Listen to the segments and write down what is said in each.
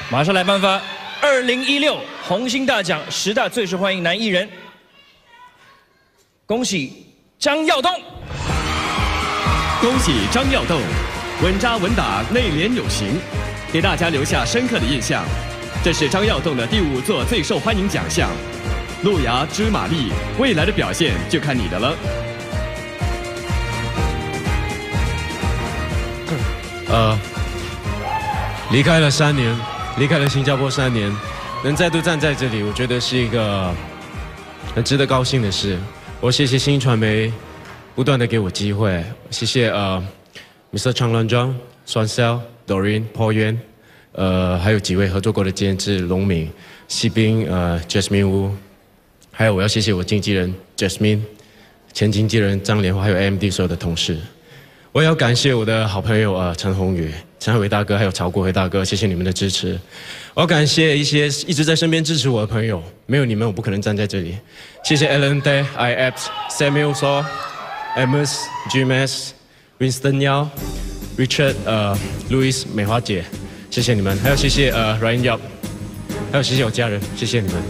马上来颁发2016红星大奖10大最受欢迎男艺人，恭喜张耀东！ 恭喜张耀东，稳扎稳打，内敛有型，给大家留下深刻的印象。这是张耀东的第5座最受欢迎奖项。路遥知马力，未来的表现就看你的了。 离开了3年，离开了新加坡3年，能再度站在这里，我觉得是一个很值得高兴的事。我谢谢新传媒不断的给我机会，谢谢Mr. 长乱庄、双肖、Doreen、Paul Yuan，还有几位合作过的监制龙敏、西滨、Jasmine Wu， 还有我要谢谢我经纪人 Jasmine、前经纪人张莲花，还有 AMD 所有的同事。我也要感谢我的好朋友陈宏宇、陈海伟大哥，还有曹国辉大哥，谢谢你们的支持。我要感谢一些一直在身边支持我的朋友，没有你们我不可能站在这里。谢谢 Alan Day、IAPS、Samuel Saw、Amos、GMS、Winston Yao、Richard、Louis、美华姐，谢谢你们，还有谢谢Ryan Yap， 还有谢谢我家人，谢谢你们。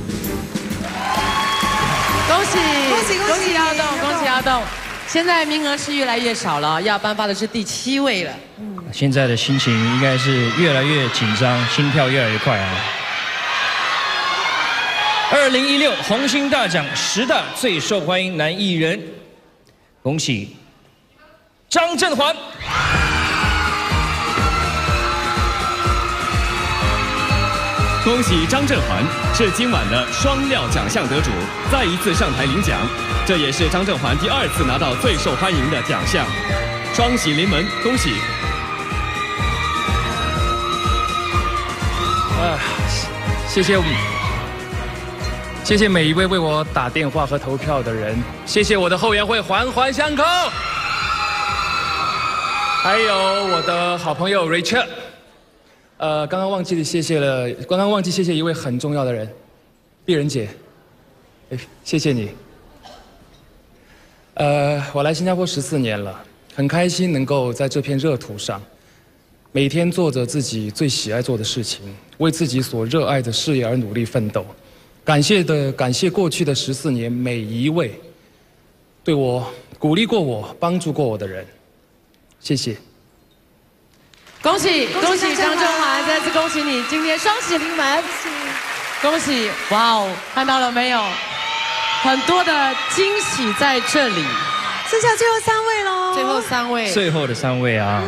恭喜耀东，恭喜耀东！现在名额是越来越少了，要颁发的是第7位了。 现在的心情应该是越来越紧张，心跳越来越快啊！2016红星大奖10大最受欢迎男艺人，恭喜张振环。 恭喜张振环是今晚的双料奖项得主，再一次上台领奖，这也是张振环第2次拿到最受欢迎的奖项，双喜临门，恭喜！ 谢谢每一位为我打电话和投票的人，谢谢我的后援会环环相扣，还有我的好朋友 Rachel。刚刚忘记谢谢一位很重要的人，碧人姐，谢谢你。我来新加坡14年了，很开心能够在这片热土上，每天做着自己最喜爱做的事情，为自己所热爱的事业而努力奋斗。感谢过去的14年每一位对我鼓励过我、帮助过我的人，谢谢。 恭喜张振环，再次恭喜你，今天双喜临门，恭喜！哇哦，看到了没有？很多的惊喜在这里， 剩下最后3位喽。 最后3位， 最后的3位啊。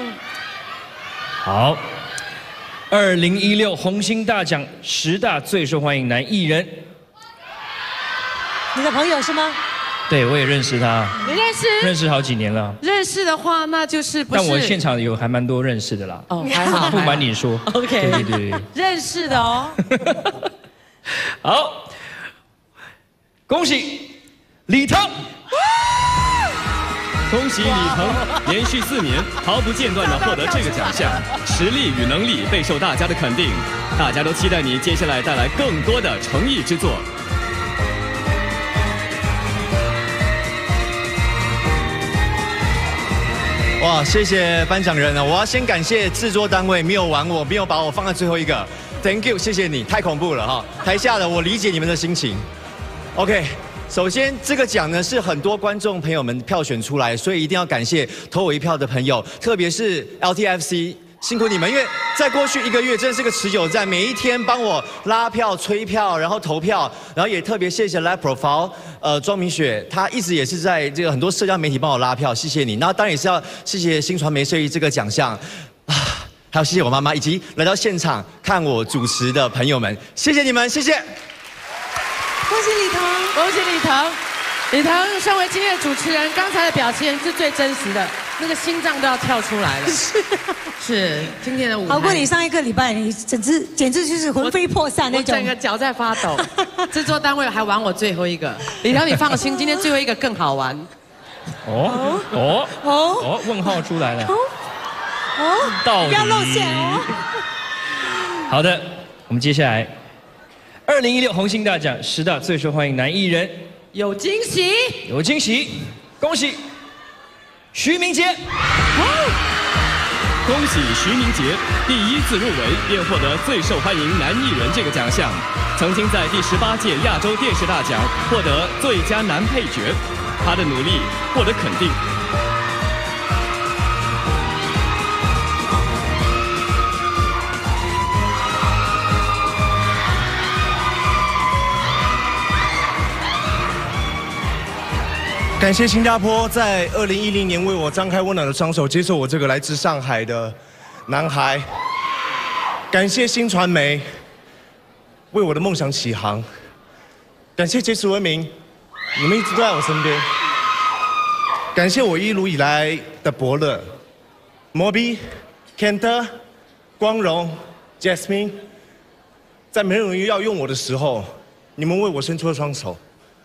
好，2016红星大奖10大最受欢迎男艺人， 你的朋友是吗？ 对，我也认识他。 你认识？ 认识好几年了。 认识的话，那就是不是？ 但我现场有还蛮多认识的啦。 哦，还好。 不瞒你说。 OK。 对。 认识的哦。 好，恭喜李腾。 恭喜李腾连续4年毫不间断地获得这个奖项，实力与能力备受大家的肯定，大家都期待你接下来带来更多的诚意之作。 哇，谢谢颁奖人啊！我要先感谢制作单位，没有玩我，没有把我放在最后一个 ，Thank you， 谢谢你，太恐怖了哈！台下的我理解你们的心情。OK， 首先这个奖呢是很多观众朋友们票选出来，所以一定要感谢投我一票的朋友，特别是 LTFC。辛苦你们，因为在过去1个月真的是个持久战，每一天帮我拉票、催票，然后投票，然后也特别谢谢 Live Profile， 庄明雪，她一直也是在这个很多社交媒体帮我拉票，谢谢你。然后当然也是要谢谢新传媒设计这个奖项，还有谢谢我妈妈，以及来到现场看我主持的朋友们，谢谢你们，谢谢。 恭喜李腾， 恭喜李腾。李腾身为今天的主持人，刚才的表现是最真实的，那个心脏都要跳出来了。是今天的舞台。 好过你上1个礼拜，你简直就是魂飞魄散那种。 我整个脚在发抖。制作单位还玩我最后一个，李腾你放心，今天最后一个更好玩。 问号出来了。 不要露馅哦。 好的，我们接下来2016红星大奖10大最受欢迎男艺人。 有惊喜， 有惊喜，恭喜徐明杰。 恭喜徐明杰第一次入围便获得最受欢迎男艺人这个奖项，曾经在第18届亚洲电视大奖获得最佳男配角，他的努力获得肯定。 感谢新加坡在2010年为我张开温暖的双手，接受我这个来自上海的男孩。感谢新传媒为我的梦想起航。感谢杰斯文明，你们一直都在我身边。感谢我一路以来的伯乐，Moby、Kent、光荣、Jasmine， 在没有人要用我的时候，你们为我伸出了双手。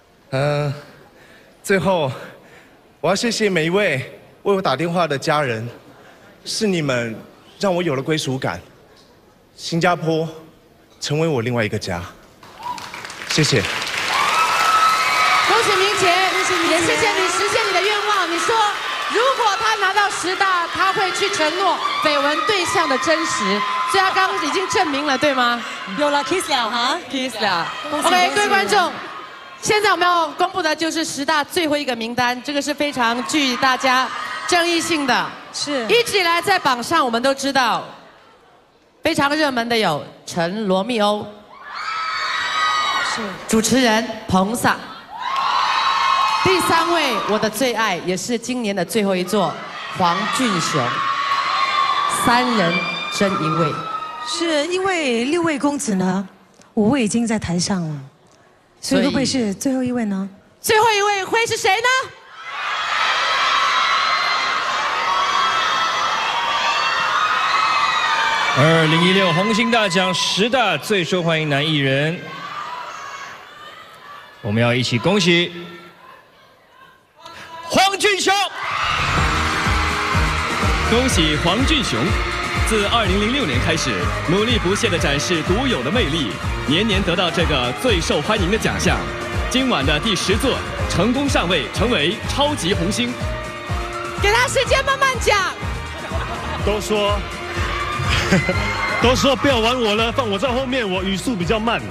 最后，我要谢谢每一位为我打电话的家人，是你们让我有了归属感。新加坡成为我另外一个家。谢谢。 恭喜明杰，也谢谢你实现你的愿望。你说，如果他拿到10大，他会去承诺绯闻对象的真实，所以他刚刚已经证明了，对吗？ 有了 kiss 了哈 ，kiss 了。OK， 各位观众。现在我们要公布的就是10大最后一个名单，这个是非常具大家争议性的。 是， 一直以来在榜上我们都知道，非常热门的有陈罗密欧，是主持人彭萨。第3位我的最爱，也是今年的最后一座黄俊雄，3人争1位。 是因为6位公子呢，5位已经在台上了。所以会不会是最后一位呢？ 最后一位会是谁呢 ？2016红星大奖10大最受欢迎男艺人，我们要一起恭喜黄俊雄！ 恭喜黄俊雄！自2006年开始，努力不懈地展示独有的魅力，年年得到这个最受欢迎的奖项。今晚的第10座，成功上位，成为超级红星。 给他时间慢慢讲。 都说不要玩我了，放我在后面，我语速比较慢。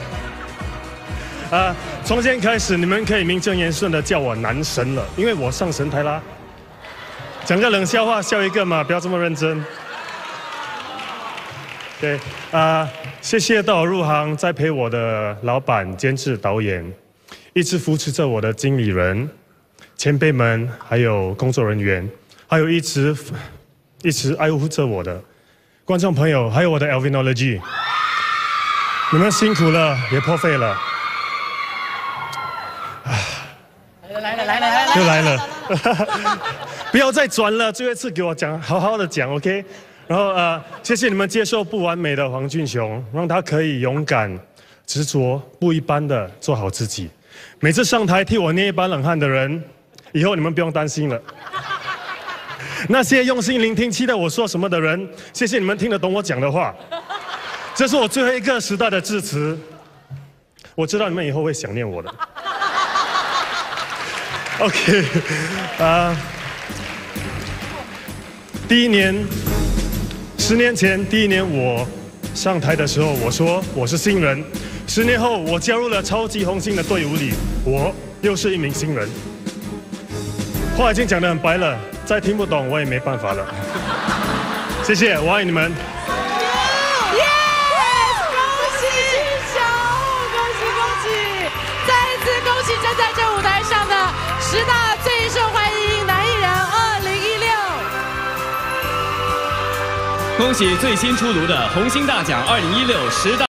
从今天开始，你们可以名正言顺的叫我男神了，因为我上神台啦。讲个冷笑话，笑一个嘛，不要这么认真。对，谢谢到我入行栽培我的老板、监制、导演，一直扶持着我的经理人、前辈们，还有工作人员，还有一直爱护着我的观众朋友，还有我的 Elvinology， 你们辛苦了，也破费了。来了，又来了，不要再转了，最后一次给我讲，好好的讲 ，OK。然后谢谢你们接受不完美的黄俊雄，让他可以勇敢、执着、不一般的做好自己。每次上台替我捏一把冷汗的人，以后你们不用担心了。那些用心聆听、期待我说什么的人，谢谢你们听得懂我讲的话。这是我最后一个10大的致辞，我知道你们以后会想念我的。OK， 第一年，10年前第一年我上台的时候，我说我是新人。10年后，我加入了超级红星的队伍里，我又是一名新人。话已经讲得很白了，再听不懂我也没办法了。谢谢，我爱你们。 站在这舞台上的10大最受欢迎男艺人2016， 恭喜最新出炉的红星大奖201610大。